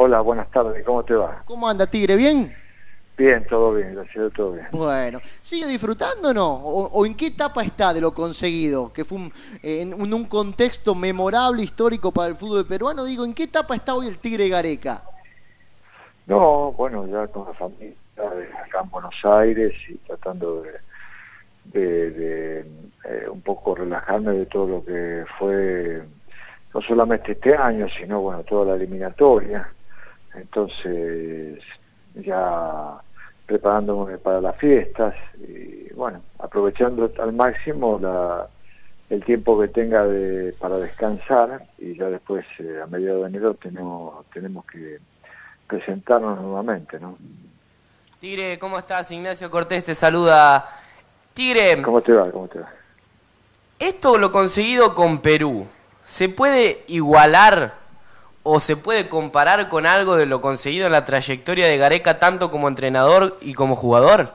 Hola, buenas tardes, ¿cómo te va? ¿Cómo anda, Tigre? ¿Bien? Bien, todo bien, gracias a Dios, todo bien. Bueno, ¿sigue disfrutando o no? ¿O en qué etapa está de lo conseguido? Que fue en un contexto memorable, histórico para el fútbol peruano. Digo, ¿en qué etapa está hoy el Tigre Gareca? No, bueno, ya con la familia acá en Buenos Aires y tratando de un poco relajarme de todo lo que fue, no solamente este año, sino bueno, toda la eliminatoria. Entonces, ya preparándome para las fiestas y bueno, aprovechando al máximo el tiempo que tenga para descansar y ya después a mediados de enero tenemos que presentarnos nuevamente, ¿no? Tigre, ¿cómo estás? Ignacio Cortés te saluda. Tigre, ¿Cómo te va? ¿Cómo te va? esto lo conseguido con Perú, ¿se puede igualar o se puede comparar con algo de lo conseguido en la trayectoria de Gareca tanto como entrenador y como jugador?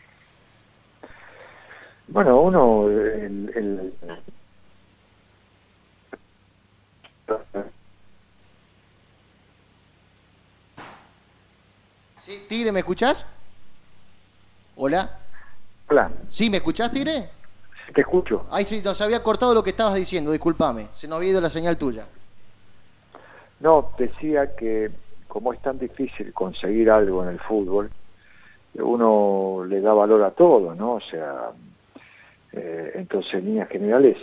Bueno, uno, ¿Sí? Tigre, ¿me escuchás? ¿Hola? Hola, ¿Sí, me escuchás, Tigre? te escucho. Ay, sí, nos había cortado lo que estabas diciendo, discúlpame. Se nos había ido la señal tuya. No, decía que como es tan difícil conseguir algo en el fútbol, uno le da valor a todo, ¿no? O sea, entonces en líneas generales,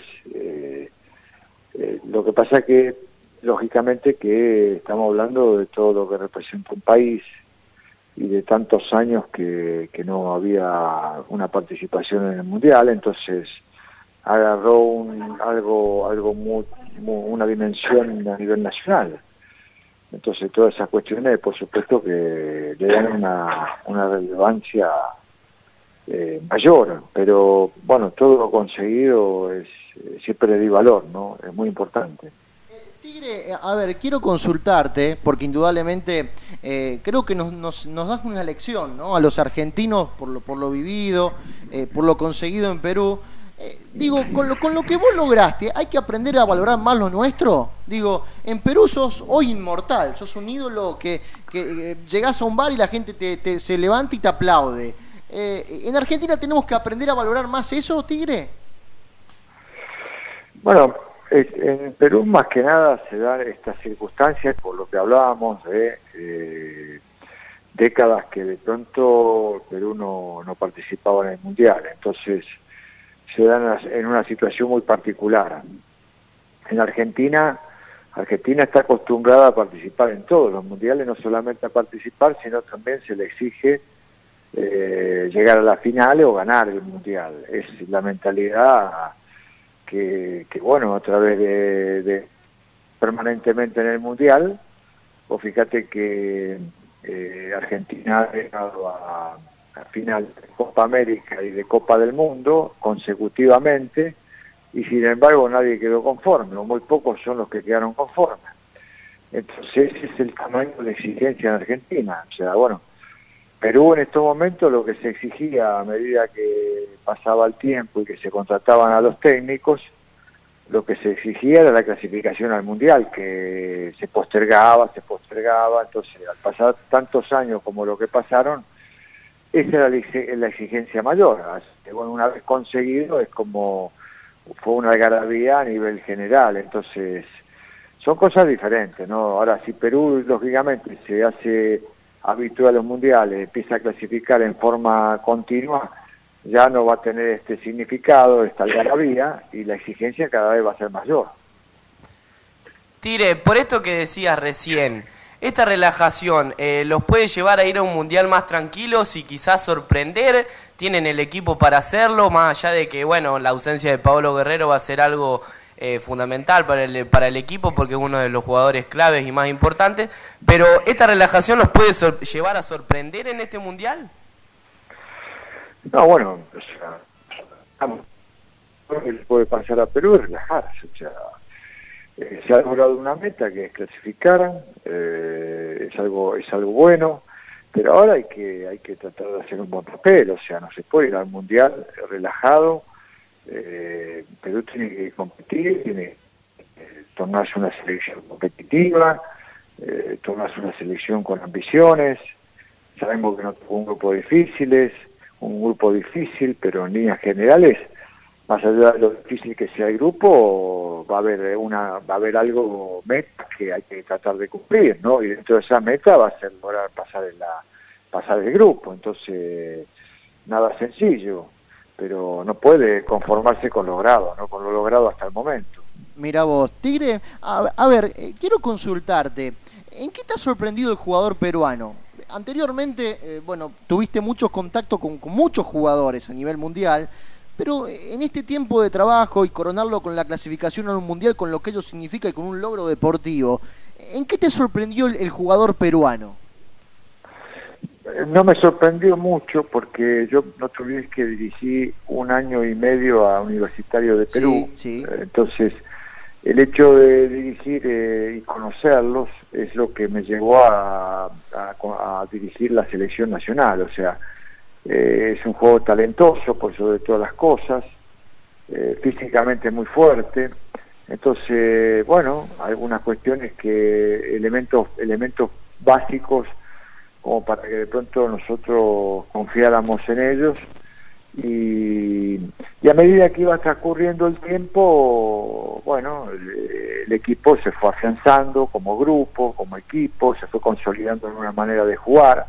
lo que pasa es que, lógicamente, que estamos hablando de todo lo que representa un país y de tantos años que no había una participación en el Mundial, entonces agarró una dimensión a nivel nacional. Entonces todas esas cuestiones, por supuesto, que le dan una relevancia mayor, pero bueno, todo lo conseguido siempre le di valor, ¿no? Es muy importante. Tigre, a ver, quiero consultarte, porque indudablemente creo que nos das una lección, ¿no? A los argentinos por lo vivido, por lo conseguido en Perú. Digo, con lo que vos lograste, ¿hay que aprender a valorar más lo nuestro? Digo, en Perú sos hoy inmortal, sos un ídolo que llegás a un bar y la gente se levanta y te aplaude. ¿En Argentina tenemos que aprender a valorar más eso, Tigre? Bueno, en Perú más que nada se dan estas circunstancias, por lo que hablábamos de décadas que de pronto Perú no participaba en el Mundial, entonces se dan en una situación muy particular. En Argentina está acostumbrada a participar en todos los mundiales, no solamente a participar, sino también se le exige llegar a la final o ganar el mundial. Es la mentalidad que bueno, a través de permanentemente en el mundial, o fíjate que Argentina ha llegado a final de Copa América y de Copa del Mundo consecutivamente, y sin embargo nadie quedó conforme, o muy pocos son los que quedaron conformes. Entonces ese es el tamaño de la exigencia en Argentina. O sea, bueno, Perú en estos momentos lo que se exigía a medida que pasaba el tiempo y que se contrataban a los técnicos, lo que se exigía era la clasificación al Mundial, que se postergaba, entonces al pasar tantos años como lo que pasaron, esa era la exigencia mayor. Así que, bueno, una vez conseguido es como fue una algarabía a nivel general, entonces son cosas diferentes, ¿no? Ahora, si Perú lógicamente se hace habitual a los mundiales, empieza a clasificar en forma continua, ya no va a tener este significado, esta algarabía, y la exigencia cada vez va a ser mayor. Tigre, por esto que decías recién, esta relajación los puede llevar a ir a un mundial más tranquilos y quizás sorprender. Tienen el equipo para hacerlo, más allá de que, bueno, la ausencia de Paolo Guerrero va a ser algo fundamental para el equipo porque es uno de los jugadores claves y más importantes. Pero esta relajación los puede llevar a sorprender en este mundial. No, bueno, o sea, lo que le puede pasar a Perú es relajarse, o sea, se ha logrado una meta que es clasificar, es algo bueno, pero ahora hay que tratar de hacer un buen papel, o sea, no se puede ir al mundial relajado. Perú tiene que competir, tiene que tornarse una selección competitiva, tomás una selección con ambiciones, sabemos que no fue un grupo difícil, pero en líneas generales, más allá de lo difícil que sea el grupo, va a haber algo, meta que hay que tratar de cumplir, ¿no? Y dentro de esa meta va a ser lograr pasar el grupo. Entonces, nada sencillo, pero no puede conformarse con lo logrado, ¿no? Con lo logrado hasta el momento. Mira vos, Tigre, a ver, quiero consultarte, ¿en qué te ha sorprendido el jugador peruano? Anteriormente, bueno, tuviste muchos contactos con muchos jugadores a nivel mundial, pero en este tiempo de trabajo y coronarlo con la clasificación a un mundial, con lo que ello significa y con un logro deportivo, ¿en qué te sorprendió el jugador peruano? No me sorprendió mucho porque yo no te olvides que dirigí 1 año y medio a Universitario de Perú, sí. Entonces el hecho de dirigir y conocerlos es lo que me llevó a dirigir la selección nacional. O sea, es un juego talentoso por sobre todas las cosas, físicamente muy fuerte. Entonces, bueno, algunas cuestiones elementos básicos como para que de pronto nosotros confiáramos en ellos, y a medida que iba transcurriendo el tiempo, bueno, el equipo se fue afianzando como grupo, como equipo, se fue consolidando en una manera de jugar.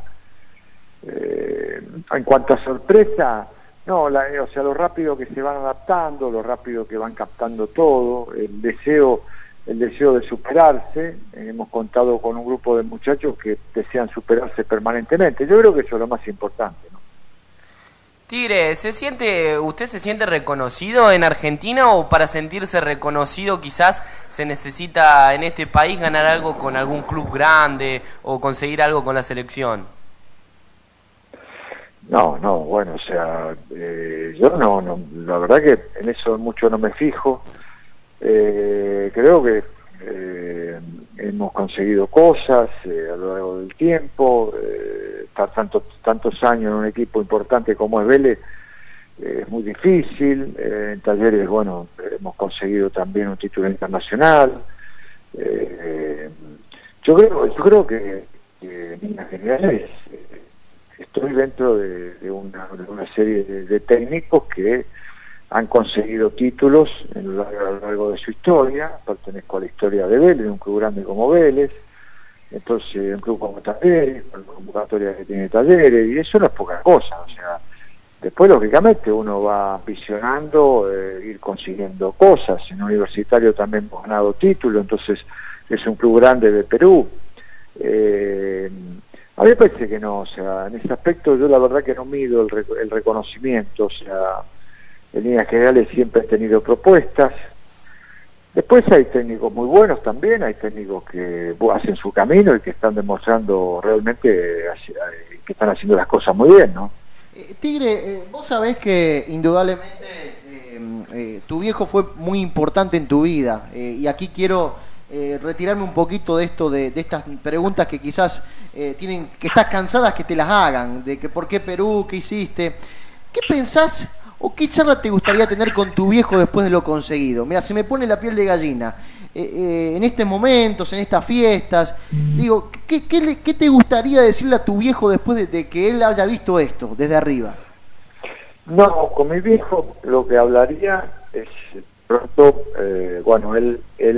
En cuanto a sorpresa, no, o sea, lo rápido que se van adaptando, lo rápido que van captando todo, el deseo de superarse. Hemos contado con un grupo de muchachos que desean superarse permanentemente. Yo creo que eso es lo más importante, ¿no? Tigre, ¿usted se siente reconocido en Argentina, o para sentirse reconocido quizás se necesita en este país ganar algo con algún club grande o conseguir algo con la selección? No, bueno, o sea, yo no, la verdad que en eso mucho no me fijo. Creo que hemos conseguido cosas a lo largo del tiempo. Estar tantos años en un equipo importante como es Vélez es muy difícil. En Talleres, bueno, hemos conseguido también un título internacional. Yo creo que en líneas generales estoy dentro de una serie de técnicos que han conseguido títulos a lo largo de su historia. Pertenezco a la historia de Vélez, de un club grande como Vélez. Entonces, un club como Talleres, con la convocatoria que tiene Talleres, y eso no es poca cosa. O sea, después, lógicamente, uno va ambicionando ir consiguiendo cosas. En Universitario también hemos ganado títulos, entonces es un club grande de Perú. A mí me parece que no, o sea, en ese aspecto yo la verdad que no mido el reconocimiento. O sea, en líneas generales siempre he tenido propuestas. Después hay técnicos muy buenos también, hay técnicos que hacen su camino y que están demostrando realmente que están haciendo las cosas muy bien, ¿no? Tigre, vos sabés que indudablemente tu viejo fue muy importante en tu vida, y aquí quiero retirarme un poquito de esto, de estas preguntas que quizás que estás cansadas que te las hagan, de que por qué Perú, qué hiciste. ¿Qué pensás o qué charla te gustaría tener con tu viejo después de lo conseguido? Mira, se me pone la piel de gallina. En estos momentos, en estas fiestas, digo, ¿qué te gustaría decirle a tu viejo después de que él haya visto esto desde arriba? No, con mi viejo lo que hablaría es pronto, bueno, él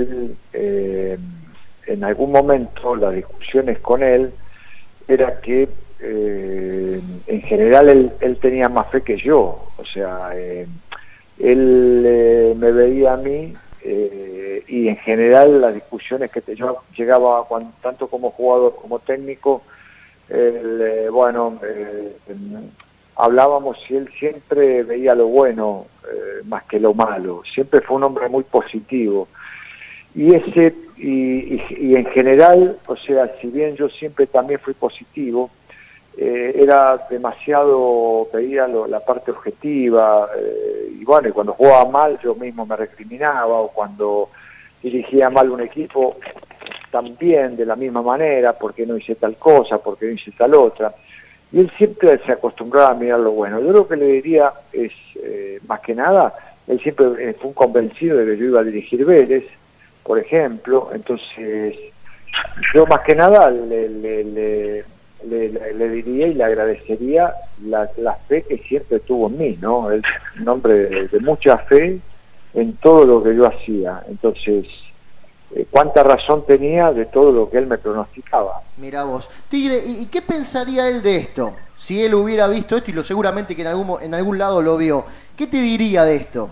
en algún momento las discusiones con él era que en general él tenía más fe que yo. O sea, él me veía a mí y en general las discusiones que yo llegaba tanto como jugador como técnico, hablábamos y él siempre veía lo bueno más que lo malo. Siempre fue un hombre muy positivo. Y en general, o sea, si bien yo siempre también fui positivo, era demasiado, veía la parte objetiva, y bueno, y cuando jugaba mal yo mismo me recriminaba, o cuando dirigía mal un equipo también de la misma manera, porque no hice tal cosa, porque no hice tal otra. Y él siempre se acostumbraba a mirar lo bueno. Yo lo que le diría es, más que nada, él siempre fue un convencido de que yo iba a dirigir Vélez, por ejemplo. Entonces yo más que nada le diría y le agradecería la fe que siempre tuvo en mí, ¿no? Es un hombre de mucha fe en todo lo que yo hacía. Entonces, cuánta razón tenía de todo lo que él me pronosticaba. Mira vos. Tigre, ¿y qué pensaría él de esto? Si él hubiera visto esto, y lo seguramente que en algún lado lo vio, ¿qué te diría de esto?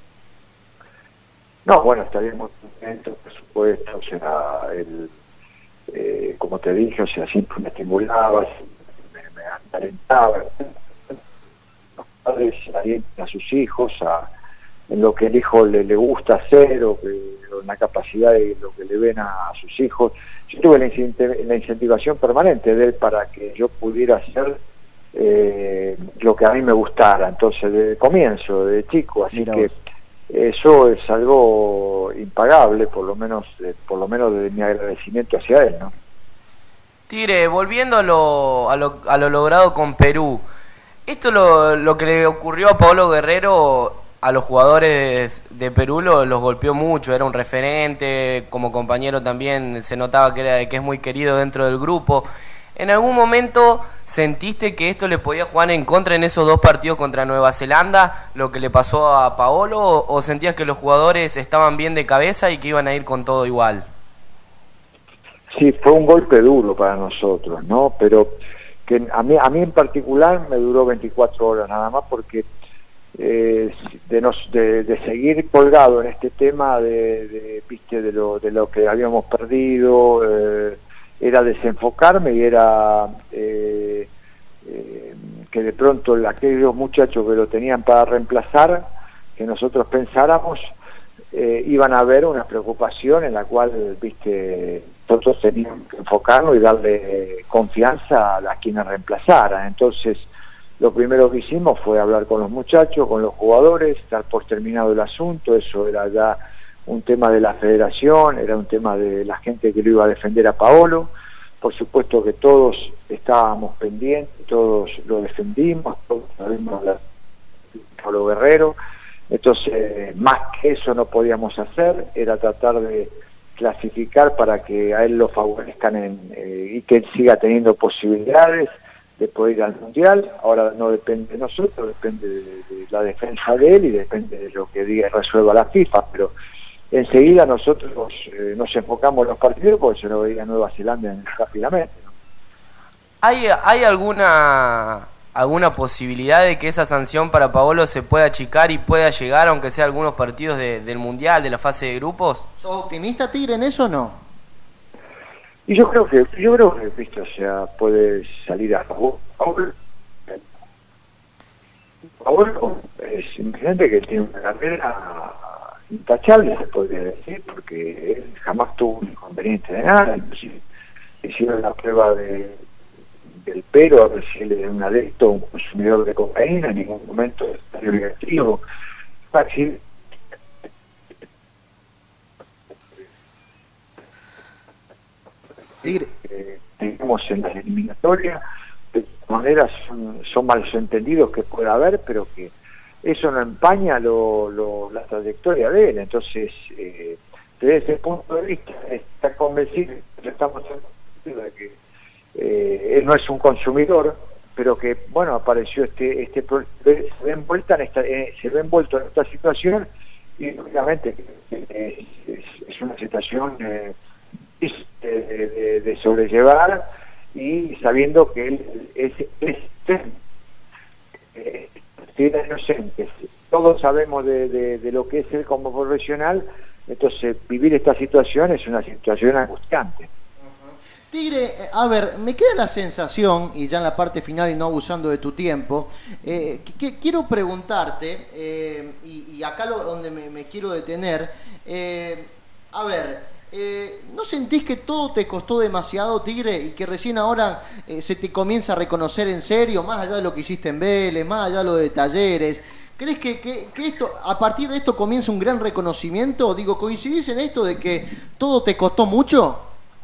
No, bueno, estaría muy contento, por supuesto. O sea, él, como te dije, o sea, siempre me estimulaba, me alentaba. Los padres alientan a sus hijos en lo que el hijo le gusta hacer o en la capacidad de lo que le ven a sus hijos. Yo tuve la incentivación permanente de él para que yo pudiera hacer lo que a mí me gustara, entonces de comienzo, de chico, así que eso es algo impagable, por lo menos de mi agradecimiento hacia él, ¿no? Tigre, volviendo a lo logrado con Perú, esto lo que le ocurrió a Paolo Guerrero a los jugadores de Perú los golpeó mucho, era un referente, como compañero también se notaba que es muy querido dentro del grupo. ¿En algún momento sentiste que esto le podía jugar en contra en esos 2 partidos contra Nueva Zelanda, lo que le pasó a Paolo, o sentías que los jugadores estaban bien de cabeza y que iban a ir con todo igual? Sí, fue un golpe duro para nosotros, ¿no? Pero que a mí en particular me duró 24 horas nada más, porque de seguir colgado en este tema viste, de lo que habíamos perdido, era desenfocarme y era que de pronto aquellos muchachos que lo tenían para reemplazar, que nosotros pensáramos, iban a haber una preocupación en la cual, viste, nosotros teníamos que enfocarnos y darle confianza a quienes reemplazaran. Entonces, lo primero que hicimos fue hablar con los muchachos, con los jugadores, dar por terminado el asunto. Eso era ya un tema de la federación, era un tema de la gente que lo iba a defender a Paolo. Por supuesto que todos estábamos pendientes, todos lo defendimos, todos sabemos hablar de Paolo Guerrero. Entonces, más que eso no podíamos hacer, era tratar de clasificar para que a él lo favorezcan y que él siga teniendo posibilidades de poder ir al Mundial. Ahora no depende de nosotros, depende de la defensa de él y depende de lo que diga y resuelva la FIFA, pero enseguida nosotros nos enfocamos en los partidos porque se lo veía Nueva Zelanda rápidamente, ¿no? ¿Hay alguna posibilidad de que esa sanción para Paolo se pueda achicar y pueda llegar, aunque sea algunos partidos del Mundial, de la fase de grupos? ¿Sos optimista, Tigre, en eso o no? Y yo creo que viste, o sea, puede salir a favor. Paolo es impresionante, que tiene una carrera intachable, se podría decir, porque él jamás tuvo un inconveniente de nada. Inclusive hicieron la prueba del pero, a ver si él era un adicto, un consumidor de cocaína, en ningún momento salió negativo. Así, tenemos en las eliminatorias, de todas maneras son malos entendidos que pueda haber, pero que eso no empaña la trayectoria de él. Entonces, desde ese punto de vista, está convencido, estamos convencidos de que él no es un consumidor, pero que, bueno, apareció se ve envuelto en esta situación, y lógicamente es una situación de sobrellevar, y sabiendo que él es inocente. Todos sabemos de lo que es él como profesional, entonces vivir esta situación es una situación angustiante. Tigre, a ver, me queda la sensación, y ya en la parte final y no abusando de tu tiempo, que quiero preguntarte, y acá donde me quiero detener, a ver, ¿no sentís que todo te costó demasiado, Tigre, y que recién ahora se te comienza a reconocer en serio, más allá de lo que hiciste en Vélez, más allá de lo de Talleres? ¿Crees que esto, a partir de esto comienza un gran reconocimiento? Digo, ¿coincidís en esto de que todo te costó mucho?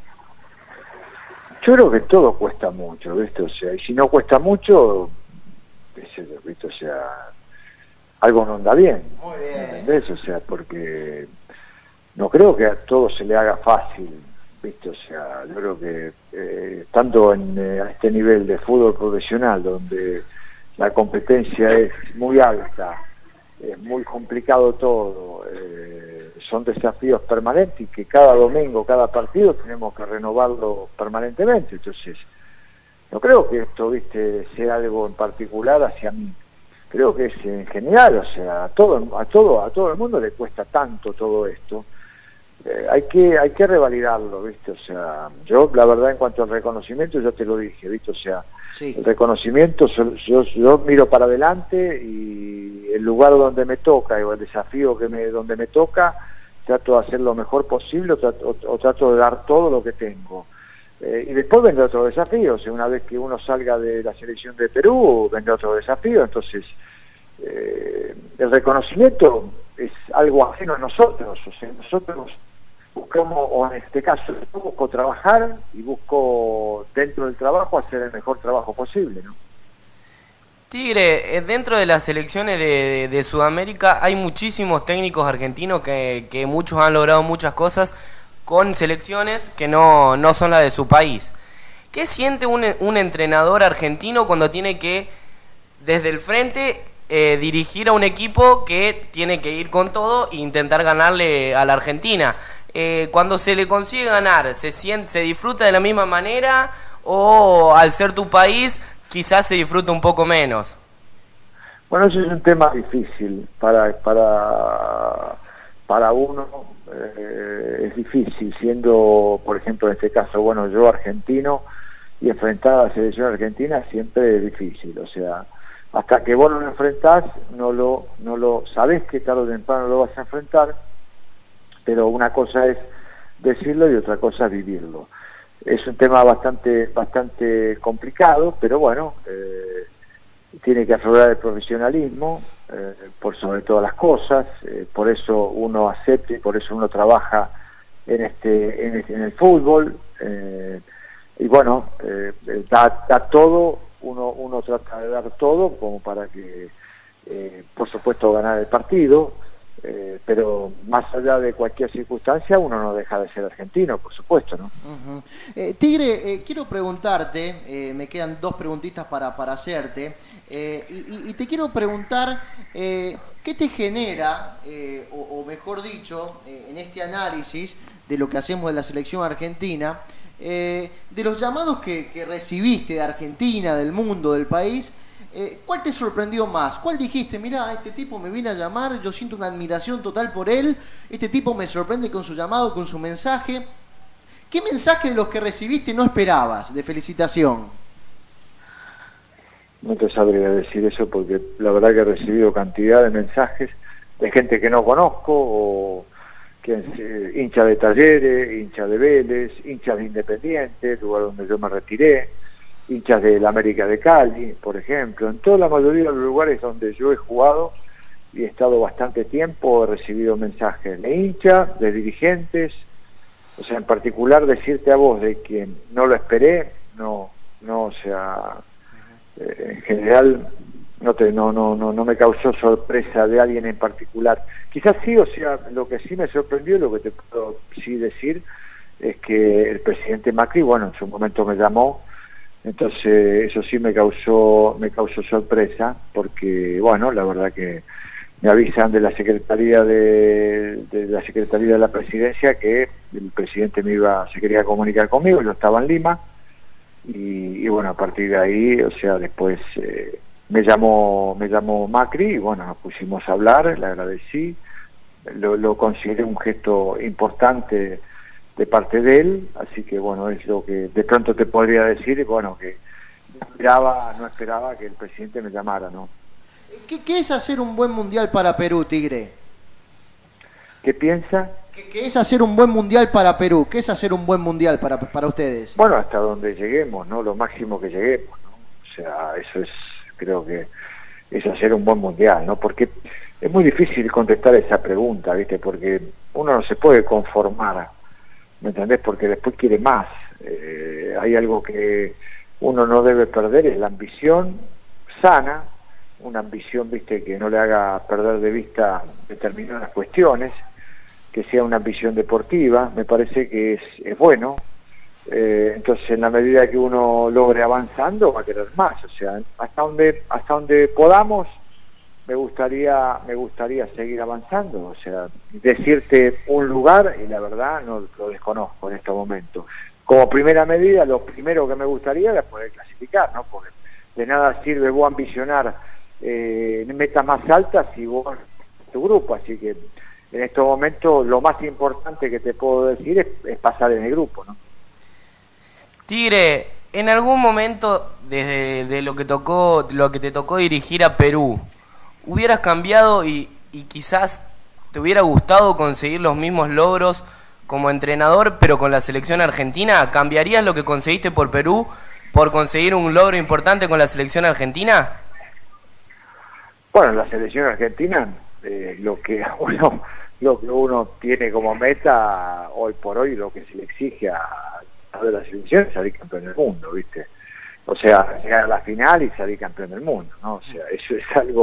Yo creo que todo cuesta mucho, ¿viste? O sea, y si no cuesta mucho, ¿viste? O sea, algo no anda bien. Muy bien. ¿Entendés? O sea, porque no creo que a todo se le haga fácil ¿viste? O sea, yo creo que estando a este nivel de fútbol profesional, donde la competencia es muy alta, es muy complicado todo, son desafíos permanentes y que cada domingo, cada partido tenemos que renovarlo permanentemente. Entonces, no creo que esto, viste, sea algo en particular hacia mí. Creo que es en general, o sea, a todo el mundo le cuesta tanto todo esto. Hay que revalidarlo, viste, o sea, yo la verdad en cuanto al reconocimiento ya te lo dije, viste, o sea, sí. El reconocimiento yo miro para adelante y el lugar donde me toca o el desafío donde me toca, trato de hacer lo mejor posible o trato de dar todo lo que tengo. Y después vendrá otro desafío, o sea, una vez que uno salga de la selección de Perú, vendrá otro desafío. Entonces, el reconocimiento es algo ajeno a nosotros, o sea, nosotros buscamos, o en este caso, yo busco trabajar y busco dentro del trabajo hacer el mejor trabajo posible, ¿no? Tigre, dentro de las selecciones de Sudamérica hay muchísimos técnicos argentinos que muchos han logrado muchas cosas con selecciones que no son las de su país. ¿Qué siente un entrenador argentino cuando tiene que, desde el frente, dirigir a un equipo que tiene que ir con todo e intentar ganarle a la Argentina? Cuando se le consigue ganar, ¿se disfruta de la misma manera o al ser tu país quizás se disfruta un poco menos? Bueno, eso es un tema difícil para uno. Es difícil, siendo, por ejemplo, en este caso, bueno, yo argentino y enfrentar a la selección argentina siempre es difícil. O sea, hasta que vos no lo enfrentás, no lo sabés que tarde o temprano lo vas a enfrentar, pero una cosa es decirlo y otra cosa es vivirlo. Es un tema bastante complicado, pero bueno, tiene que aflorar el profesionalismo por sobre todas las cosas, por eso uno acepta y por eso uno trabaja en el fútbol, y bueno, da todo, uno trata de dar todo como para que por supuesto ganar el partido, pero más allá de cualquier circunstancia uno no deja de ser argentino, por supuesto, ¿no? Tigre, quiero preguntarte, me quedan dos preguntitas para hacerte, y te quiero preguntar ¿qué te genera, o mejor dicho, en este análisis de lo que hacemos de la selección argentina, de los llamados que recibiste de Argentina, del mundo, del país? ¿Cuál te sorprendió más? ¿Cuál dijiste, mirá, este tipo me viene a llamar, yo siento una admiración total por él, este tipo me sorprende con su llamado, con su mensaje? ¿Qué mensaje de los que recibiste no esperabas, de felicitación? No te sabría decir eso porque la verdad que he recibido cantidad de mensajes de gente que no conozco, o que es hincha de Talleres, hincha de Vélez, hincha de Independiente, lugar donde yo me retiré, hinchas del América de Cali, por ejemplo. En toda la mayoría de los lugares donde yo he jugado y he estado bastante tiempo, he recibido mensajes de hinchas, de dirigentes. O sea, en particular decirte a vos de que no lo esperé, no, o sea, en general no me causó sorpresa de alguien en particular. Quizás sí, o sea, lo que sí me sorprendió, lo que te puedo sí decir, es que el presidente Macri, bueno, en su momento me llamó. Entonces eso sí me causó sorpresa, porque bueno, la verdad que me avisan de la Secretaría de la Presidencia que el presidente se quería comunicar conmigo, yo estaba en Lima, y bueno, a partir de ahí, o sea, después me llamó Macri y bueno, nos pusimos a hablar, le agradecí, lo consideré un gesto importante de parte de él, así que bueno, es lo que de pronto te podría decir, bueno, que no esperaba que el presidente me llamara, ¿no? ¿Qué es hacer un buen mundial para Perú, Tigre? ¿Qué piensa? ¿Qué es hacer un buen mundial para Perú? ¿Qué es hacer un buen mundial para ustedes? Bueno, hasta donde lleguemos, ¿no? Lo máximo que lleguemos, ¿no? O sea, eso creo que es hacer un buen mundial, ¿no? Porque es muy difícil contestar esa pregunta, ¿viste? Porque uno no se puede conformar, ¿me entendés? Porque después quiere más. Hay algo que uno no debe perder, es la ambición sana, una ambición, viste, que no le haga perder de vista determinadas cuestiones, que sea una ambición deportiva, me parece que es bueno. Entonces, en la medida que uno logre avanzando, va a querer más. O sea, hasta donde podamos, me gustaría seguir avanzando. O sea, decirte un lugar, y la verdad no lo desconozco en este momento. Como primera medida, lo primero que me gustaría es poder clasificar, ¿no? Porque de nada sirve vos ambicionar metas más altas si vos tu grupo. Así que en estos momentos lo más importante que te puedo decir es pasar en el grupo, ¿no? Tigre, en algún momento desde lo que te tocó dirigir a Perú, ¿hubieras cambiado y quizás te hubiera gustado conseguir los mismos logros como entrenador, pero con la selección argentina? ¿Cambiarías lo que conseguiste por Perú por conseguir un logro importante con la selección argentina? Bueno, la selección argentina, lo que uno tiene como meta hoy por hoy, lo que se le exige a de la selección es salir campeón del mundo, ¿viste? O sea, llegar a la final y salir campeón del mundo, ¿no? O sea, eso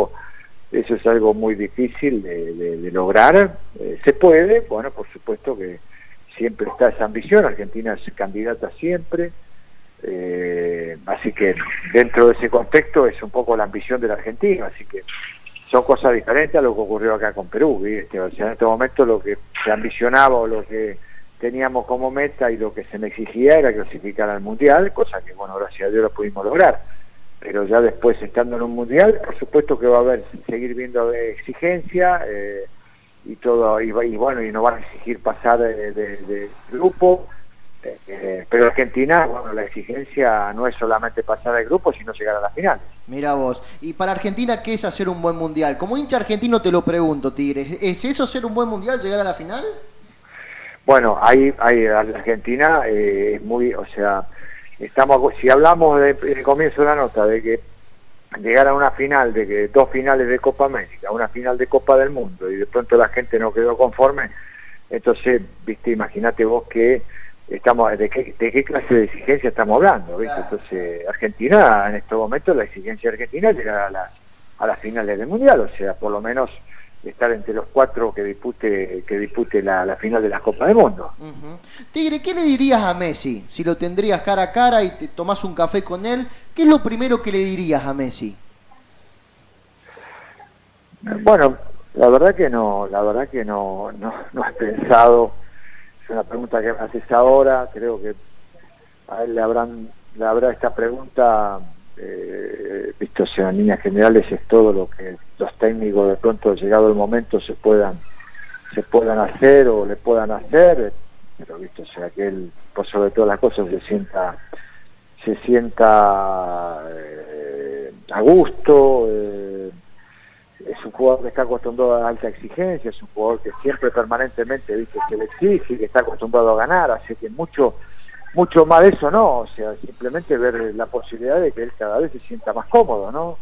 es algo muy difícil de lograr. Se puede, bueno, por supuesto que siempre está esa ambición. Argentina es candidata siempre, así que dentro de ese contexto es un poco la ambición de la Argentina, así que son cosas diferentes a lo que ocurrió acá con Perú, ¿viste? O sea, en este momento lo que se ambicionaba o lo que teníamos como meta y lo que se me exigía era clasificar al Mundial, cosa que, bueno, gracias a Dios lo pudimos lograr. Pero ya después, estando en un Mundial, por supuesto que va a haber, seguir viendo exigencia y todo, y bueno, y nos van a exigir pasar de grupo. Pero Argentina, bueno, la exigencia no es solamente pasar al grupo, sino llegar a la final. Mira vos, y para Argentina, ¿qué es hacer un buen Mundial? Como hincha argentino te lo pregunto, Tigre, ¿es eso ser un buen Mundial, llegar a la final? Bueno, ahí la Argentina es muy, o sea, si hablamos en el comienzo de la nota de que llegar a una final, de que 2 finales de Copa América, una final de Copa del Mundo, y de pronto la gente no quedó conforme, entonces, viste, imagínate vos que estamos, de qué clase de exigencia estamos hablando, viste. Entonces, Argentina, en estos momentos, la exigencia argentina es llegar a las finales del Mundial, o sea, por lo menos estar entre los 4 que dispute la final de la Copa del Mundo. Tigre, ¿qué le dirías a Messi? Si lo tendrías cara a cara y te tomás un café con él, ¿qué es lo primero que le dirías a Messi? Bueno, la verdad que no he pensado. Es una pregunta que me haces ahora. Creo que a él le habrá esta pregunta, visto, o sea, en líneas generales es todo lo que los técnicos de pronto, llegado el momento, se puedan hacer o le puedan hacer, pero visto, o sea, que él, por sobre todas las cosas, se sienta a gusto. Es un jugador que está acostumbrado a alta exigencia, es un jugador que siempre permanentemente, viste, se le exige, que está acostumbrado a ganar, así que mucho más de eso no, o sea, simplemente ver la posibilidad de que él cada vez se sienta más cómodo, ¿no?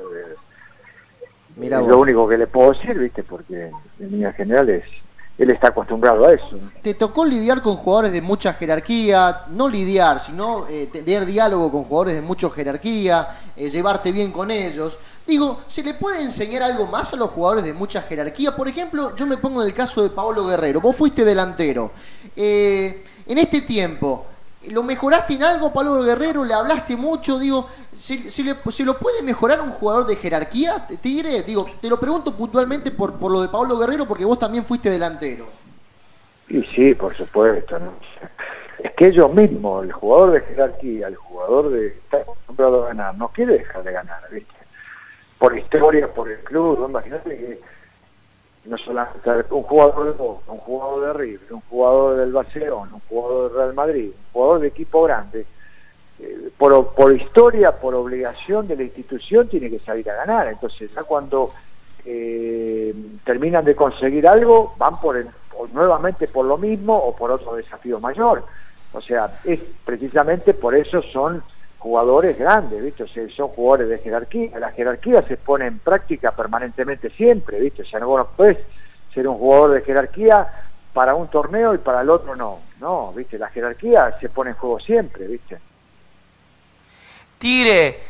Mira, es lo único que le puedo decir, viste, porque en líneas generales él está acostumbrado a eso, ¿no? ¿Te tocó lidiar con jugadores de mucha jerarquía? No lidiar, sino tener diálogo con jugadores de mucha jerarquía, llevarte bien con ellos. Digo, ¿se le puede enseñar algo más a los jugadores de mucha jerarquía? Por ejemplo, yo me pongo en el caso de Paolo Guerrero. Vos fuiste delantero. En este tiempo, ¿lo mejoraste en algo, Paolo Guerrero? ¿Le hablaste mucho? Digo, ¿se lo puede mejorar un jugador de jerarquía, Tigre? Digo, te lo pregunto puntualmente por lo de Paolo Guerrero, porque vos también fuiste delantero. Y sí, por supuesto, ¿no? Es que ellos mismos, el jugador de jerarquía, el jugador de está acostumbrado a ganar, no quiere dejar de ganar, ¿viste? Por historia, por el club, ¿no? Imagínate que no solamente un jugador de Boca, un jugador de River, un jugador del Barcelona, un jugador del Real Madrid, un jugador de equipo grande, por historia, por obligación de la institución, tiene que salir a ganar. Entonces, ya cuando terminan de conseguir algo, van nuevamente por lo mismo o por otro desafío mayor. O sea, es precisamente por eso son jugadores grandes, ¿viste? O sea, son jugadores de jerarquía. La jerarquía se pone en práctica permanentemente siempre, ¿viste? O sea, no puedes ser un jugador de jerarquía para un torneo y para el otro no, ¿viste? La jerarquía se pone en juego siempre, ¿viste? Tigre,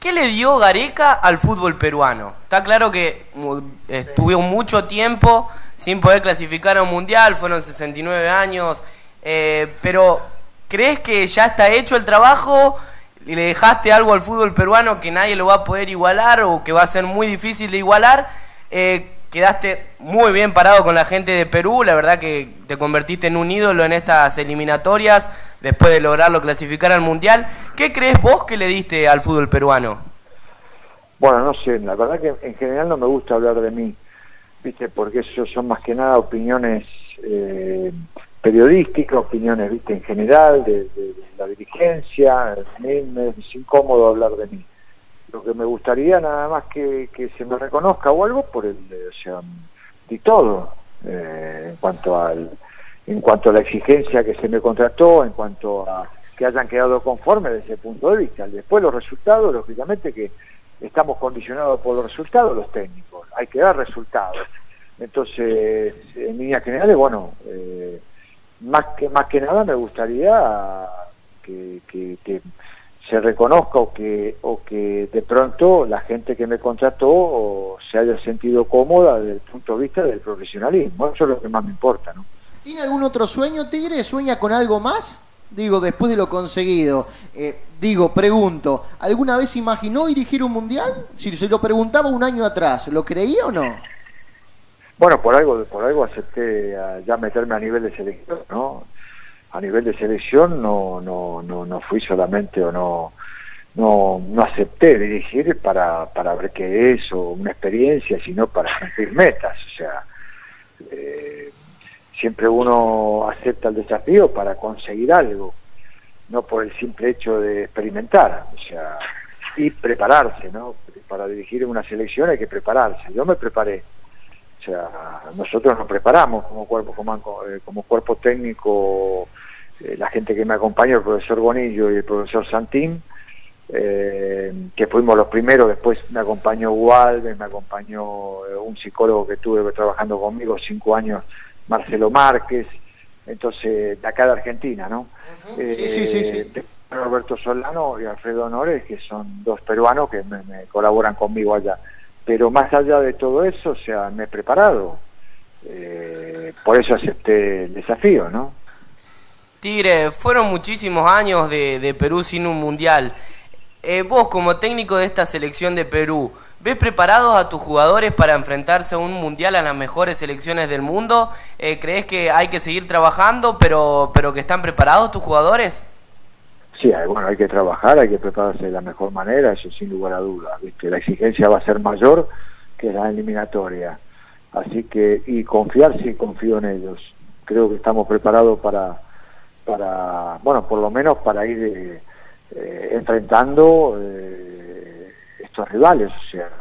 ¿Qué le dio Gareca al fútbol peruano? Está claro que estuvo mucho tiempo sin poder clasificar a un mundial, fueron 69 años, pero ¿crees que ya está hecho el trabajo? ¿Le dejaste algo al fútbol peruano que nadie lo va a poder igualar o que va a ser muy difícil de igualar? Quedaste muy bien parado con la gente de Perú, la verdad que te convertiste en un ídolo en estas eliminatorias después de lograrlo clasificar al Mundial. ¿Qué crees vos que le diste al fútbol peruano? Bueno, no sé, la verdad que en general no me gusta hablar de mí, ¿viste? Porque eso son más que nada opiniones periodísticas, opiniones, ¿viste? En general, de la dirigencia. A mí me es incómodo hablar de mí. Lo que me gustaría nada más que se me reconozca o algo por o sea, de todo, en cuanto a la exigencia que se me contrató, en cuanto a que hayan quedado conformes desde ese punto de vista. Después los resultados, lógicamente que estamos condicionados por los resultados los técnicos, hay que dar resultados. Entonces, en líneas generales, bueno, más que nada me gustaría que se reconozca o que de pronto la gente que me contrató se haya sentido cómoda desde el punto de vista del profesionalismo. Eso es lo que más me importa, ¿no? ¿Tiene algún otro sueño, Tigre? ¿Sueña con algo más? Digo, después de lo conseguido. Pregunto, ¿alguna vez imaginó dirigir un mundial? Si se lo preguntaba un año atrás, ¿lo creía o no? Bueno, por algo acepté ya meterme a nivel de selección, ¿no? A nivel de selección no fui solamente o no acepté dirigir para ver qué es o una experiencia, sino para cumplir metas. O sea, siempre uno acepta el desafío para conseguir algo, no por el simple hecho de experimentar. O sea, y prepararse, ¿no? Para dirigir una selección hay que prepararse. Yo me preparé. O sea, nosotros nos preparamos como cuerpo técnico, la gente que me acompañó, el profesor Bonillo y el profesor Santín, que fuimos los primeros. Después me acompañó Gualde, me acompañó un psicólogo que estuve trabajando conmigo 5 años, Marcelo Márquez, entonces de acá de Argentina, ¿no? Sí. Roberto Solano y Alfredo Honores, que son 2 peruanos que me colaboran conmigo allá. Pero más allá de todo eso, o sea, me he preparado, por eso acepté el desafío, ¿no? Tigre, fueron muchísimos años de Perú sin un mundial. Vos, como técnico de esta selección de Perú, ¿ves preparados a tus jugadores para enfrentarse a un mundial, a las mejores selecciones del mundo? ¿Crees que hay que seguir trabajando, pero que están preparados tus jugadores? Sí, bueno, hay que trabajar, hay que prepararse de la mejor manera, eso sin lugar a dudas, ¿viste? La exigencia va a ser mayor que la eliminatoria, así que, y confiar, sí, confío en ellos. Creo que estamos preparados para bueno, por lo menos para ir enfrentando estos rivales, o sea.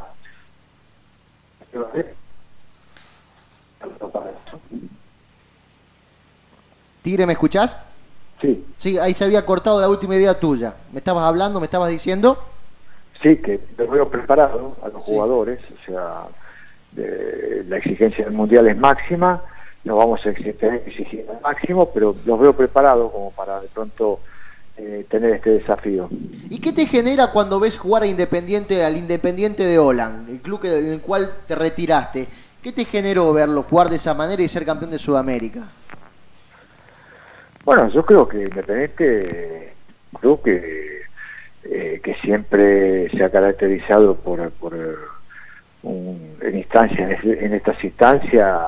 Tigre, ¿me escuchás? Sí. Sí, ahí se había cortado la última idea tuya. ¿Me estabas hablando, me estabas diciendo? Sí, que los veo preparados a los jugadores, o sea, la exigencia del mundial es máxima, nos vamos a exigir al máximo, pero los veo preparados como para de pronto tener este desafío. ¿Y qué te genera cuando ves jugar al Independiente de Holland, el club en el cual te retiraste? ¿Qué te generó verlo jugar de esa manera y ser campeón de Sudamérica? Bueno, yo creo que Independiente, creo que siempre se ha caracterizado en estas instancias,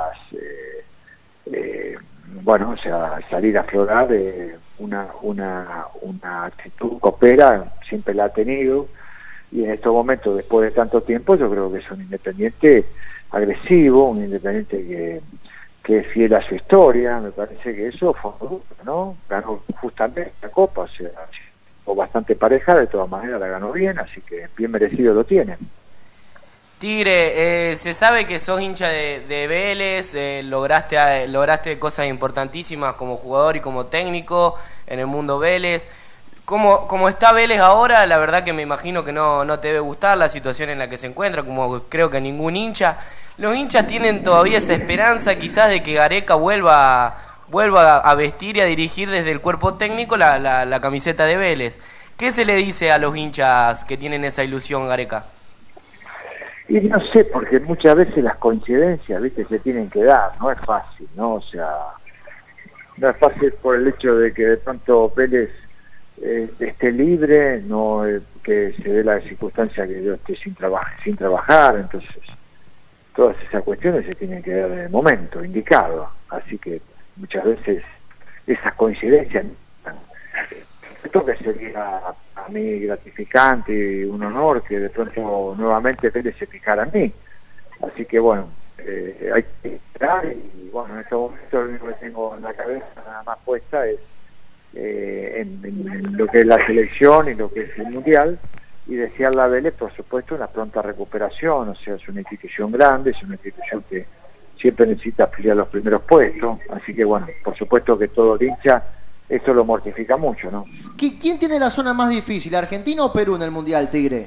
bueno, o sea, salir a aflorar una actitud coopera, siempre la ha tenido, y en estos momentos, después de tanto tiempo, yo creo que es un Independiente agresivo, un Independiente que es fiel a su historia. Me parece que eso fue ¿no? Ganó justamente la Copa, o sea, fue bastante pareja, de todas maneras la ganó bien, así que bien merecido lo tiene. Tigre, se sabe que sos hincha de Vélez, lograste cosas importantísimas como jugador y como técnico en el mundo Vélez. Como está Vélez ahora, la verdad que me imagino que no te debe gustar la situación en la que se encuentra, como creo que ningún hincha. Los hinchas tienen todavía esa esperanza quizás de que Gareca vuelva vuelva a vestir y a dirigir desde el cuerpo técnico la camiseta de Vélez. ¿Qué se le dice a los hinchas que tienen esa ilusión, Gareca? Y no sé, porque muchas veces las coincidencias, viste, se tienen que dar, no es fácil, ¿no? O sea, no es fácil por el hecho de que de pronto Vélez esté libre, no que se dé la circunstancia que yo esté sin trabajar, entonces todas esas cuestiones se tienen que dar en el momento indicado, así que muchas veces esas coincidencias, esto que sería a mí gratificante y un honor que de pronto nuevamente Vélez se fijara en mí, así que bueno, hay que esperar y bueno, en este momento lo único que tengo en la cabeza nada más puesta es en lo que es la selección y lo que es el mundial, y desearle a Vélez por supuesto una pronta recuperación. O sea, es una institución grande, es una institución que siempre necesita pelear los primeros puestos, así que bueno, por supuesto que todo el hincha esto lo mortifica mucho, ¿no? ¿Quién tiene la zona más difícil, Argentina o Perú en el mundial, Tigre?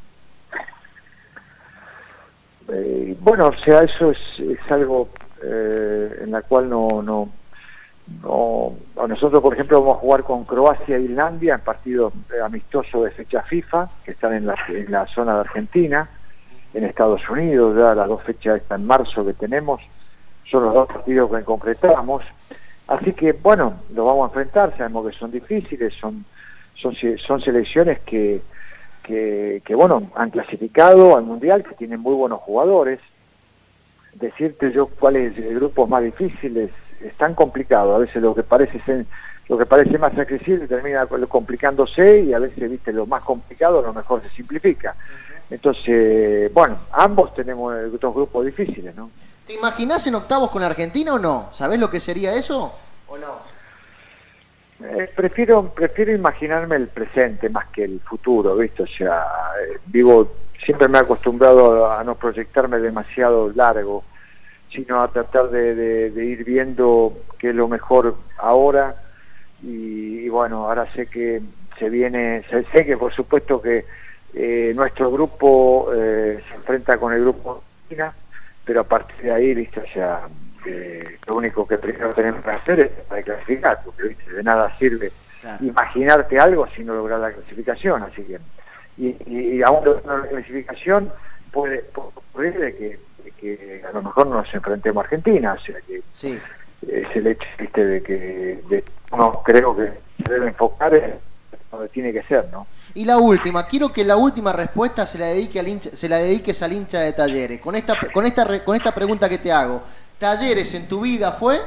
Bueno, o sea, eso es algo en la cual no, nosotros por ejemplo vamos a jugar con Croacia e Islandia en partido amistoso de fecha FIFA, que están en la zona de Argentina, en Estados Unidos. Ya las dos fechas están en marzo que tenemos, son los dos partidos que concretamos, así que bueno, los vamos a enfrentar, sabemos que son difíciles, son selecciones que bueno, han clasificado al mundial, que tienen muy buenos jugadores. Decirte yo cuál es el grupo más difícil es tan complicado, a veces lo que parece más accesible termina complicándose, y a veces, viste, lo más complicado a lo mejor se simplifica. Entonces, bueno, ambos tenemos dos grupos difíciles, ¿no? ¿Te imaginás en octavos con Argentina o no? ¿Sabés lo que sería eso o no? Prefiero imaginarme el presente más que el futuro, ¿viste? O sea, siempre me he acostumbrado a no proyectarme demasiado largo, sino a tratar de ir viendo qué es lo mejor ahora, y bueno, ahora sé que sé que por supuesto que nuestro grupo se enfrenta con el grupo de Argentina, pero a partir de ahí, ¿viste? O sea, lo único que primero tenemos que hacer es para clasificar, porque, ¿viste?, de nada sirve imaginarte algo si no lograr la clasificación, así que y aún logrando la clasificación puede ocurrir de que a lo mejor nos enfrentemos a Argentina, o sea que sí. Es el hecho, ¿viste?, de que uno creo que se debe enfocar en donde tiene que ser, ¿no? Y la última, quiero que la última respuesta se la dediques al hincha de Talleres. Con esta pregunta que te hago, ¿Talleres en tu vida fue?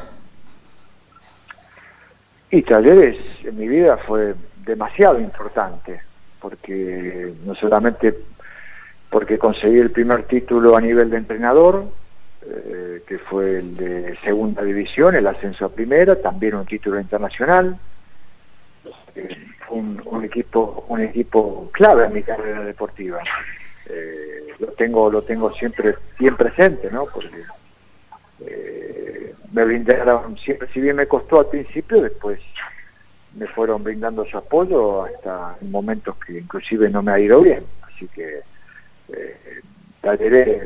Y Talleres en mi vida fue demasiado importante, porque no solamente porque conseguí el primer título a nivel de entrenador, que fue el de segunda división, el ascenso a primera, también un título internacional. Fue un equipo clave en mi carrera deportiva. Lo tengo siempre bien presente, ¿no? Porque me brindaron siempre, si bien me costó al principio, después me fueron brindando su apoyo hasta en momentos que inclusive no me ha ido bien, así que Talleres,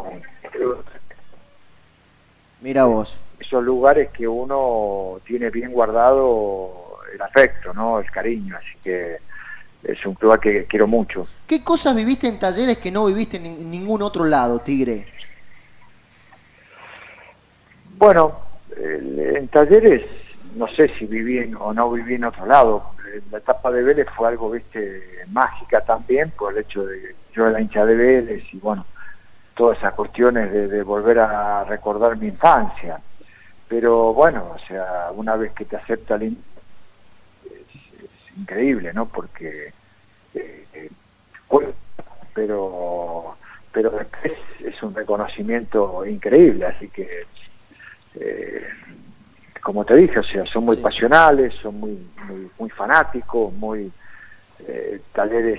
mira vos, esos lugares que uno tiene bien guardado el afecto, ¿no?, el cariño, así que es un club que quiero mucho. ¿Qué cosas viviste en Talleres que no viviste en ningún otro lado, Tigre? Bueno, en Talleres no sé si viví o no viví en otro lado. La etapa de Vélez fue algo, viste, mágica también, por el hecho de que yo era hincha de Vélez y bueno, todas esas cuestiones de volver a recordar mi infancia. Pero bueno, o sea, una vez que te acepta el es increíble, ¿no? Porque pero después es un reconocimiento increíble, así que como te dije, o sea, son muy pasionales, son muy fanáticos, Talleres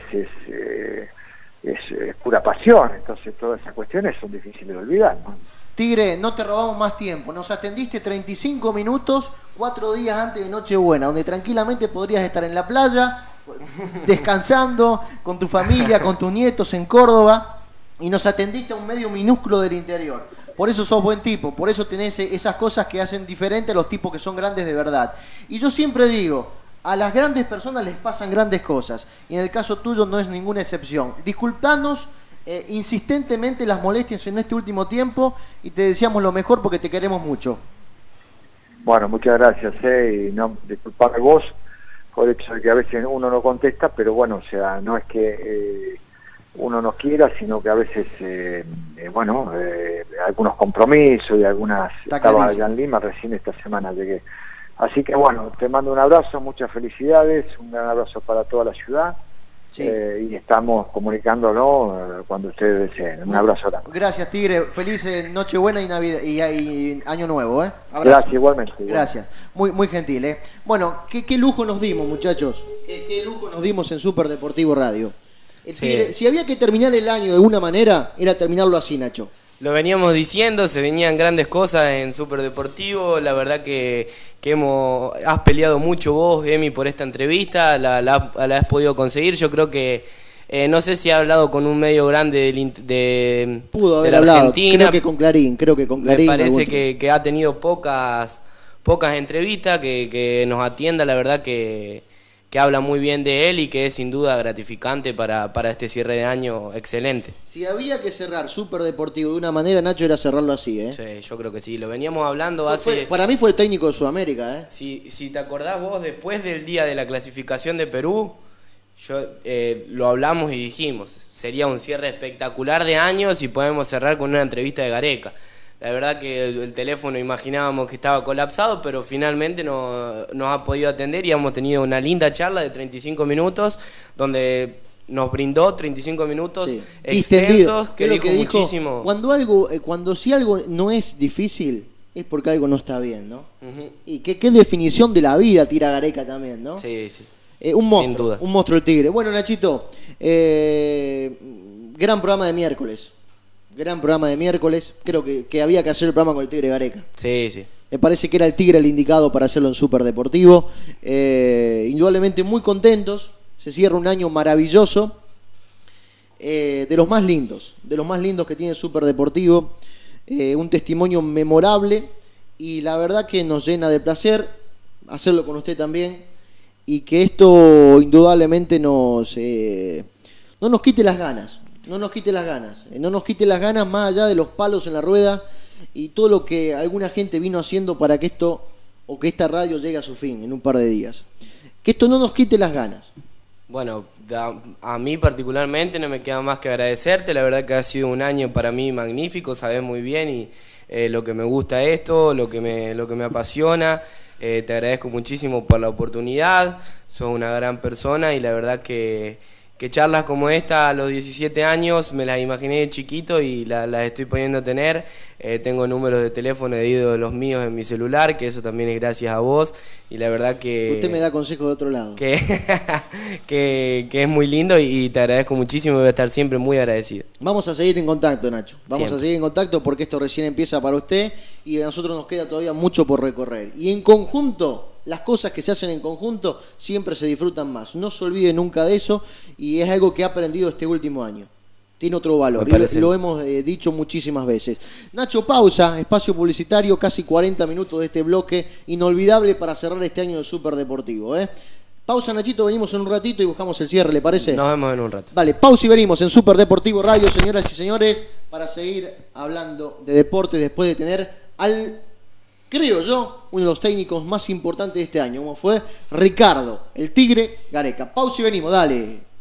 es pura pasión, entonces todas esas cuestiones son difíciles de olvidar, ¿no? Tigre, no te robamos más tiempo, nos atendiste 35 minutos, 4 días antes de Nochebuena, donde tranquilamente podrías estar en la playa, descansando con tu familia, con tus nietos en Córdoba, y nos atendiste a un medio minúsculo del interior. Por eso sos buen tipo, por eso tenés esas cosas que hacen diferente a los tipos que son grandes de verdad. Y yo siempre digo, a las grandes personas les pasan grandes cosas, y en el caso tuyo no es ninguna excepción. Disculpanos insistentemente las molestias en este último tiempo, y te deseamos lo mejor porque te queremos mucho. Bueno, muchas gracias, y no, disculpame vos por el hecho de que a veces uno no contesta, pero bueno, o sea, no es que uno no quiera, sino que a veces, algunos compromisos y algunas... Estaba allá en Lima, recién esta semana llegué. Así que bueno, te mando un abrazo, muchas felicidades, un gran abrazo para toda la ciudad. Sí. Y estamos comunicándonos cuando ustedes deseen. Un abrazo grande. Gracias, Tigre. Feliz Nochebuena y Navidad y Año Nuevo. Abrazo. Gracias, igualmente. Gracias. Muy gentil. Bueno, ¿qué lujo nos dimos, muchachos? ¿Qué lujo nos dimos en Super Deportivo Radio? Tigre, si había que terminar el año de alguna manera, era terminarlo así, Nacho. Lo veníamos diciendo, se venían grandes cosas en Super Deportivo. La verdad que has peleado mucho vos, Emi, por esta entrevista. La has podido conseguir. Yo creo que no sé si ha hablado con un medio grande Pudo haber de la hablado, Argentina. Creo que con Clarín. Me parece que ha tenido pocas entrevistas, que nos atienda. La verdad que habla muy bien de él y que es sin duda gratificante para este cierre de año excelente. Si había que cerrar Super Deportivo de una manera, Nacho, era cerrarlo así, ¿eh? Sí, yo creo que sí. Lo veníamos hablando para mí fue el técnico de Sudamérica, ¿eh? Si te acordás vos, después del día de la clasificación de Perú, lo hablamos y dijimos, sería un cierre espectacular de año si podemos cerrar con una entrevista de Gareca. La verdad que el teléfono imaginábamos que estaba colapsado, pero finalmente nos ha podido atender y hemos tenido una linda charla de 35 minutos, donde nos brindó 35 minutos extensos, que dijo muchísimo. Cuando si algo no es difícil, es porque algo no está bien, ¿no? Uh-huh. Y qué definición de la vida tira Gareca también, ¿no? Sí, sí. Un monstruo, sin duda. Un monstruo el Tigre. Bueno, Nachito, gran programa de miércoles. Gran programa de miércoles. Creo que había que hacer el programa con el Tigre Gareca. Sí, sí. Me parece que era el Tigre el indicado para hacerlo en Super Deportivo. Indudablemente muy contentos. Se cierra un año maravilloso. De los más lindos que tiene Super Deportivo. Un testimonio memorable. Y la verdad que nos llena de placer hacerlo con usted también. Y que esto indudablemente no nos quite las ganas. No nos quite las ganas más allá de los palos en la rueda y todo lo que alguna gente vino haciendo para que que esta radio llegue a su fin en un par de días. Que esto no nos quite las ganas. Bueno, a mí particularmente no me queda más que agradecerte. La verdad que ha sido un año para mí magnífico, sabes muy bien y lo que me gusta esto, lo que me apasiona. Te agradezco muchísimo por la oportunidad. Sos una gran persona y la verdad que charlas como esta a los 17 años me las imaginé de chiquito y las estoy pudiendo tener. Tengo números de teléfono de ídolos los míos en mi celular, que eso también es gracias a vos. Y la verdad que... Usted me da consejos de otro lado. Que es muy lindo y te agradezco muchísimo y voy a estar siempre muy agradecido. Vamos a seguir en contacto, Nacho. Vamos a seguir en contacto porque esto recién empieza para usted y a nosotros nos queda todavía mucho por recorrer. Y en conjunto... Las cosas que se hacen en conjunto siempre se disfrutan más. No se olvide nunca de eso y es algo que he aprendido este último año. Tiene otro valor y lo hemos dicho muchísimas veces. Nacho, pausa, espacio publicitario, casi 40 minutos de este bloque inolvidable para cerrar este año de Super Deportivo. Pausa, Nachito, venimos en un ratito y buscamos el cierre, ¿le parece? Nos vemos en un rato. Vale, pausa y venimos en Super Deportivo Radio, señoras y señores, para seguir hablando de deporte después de tener creo yo, uno de los técnicos más importantes de este año, como fue Ricardo, el Tigre Gareca. Pausa y venimos, dale.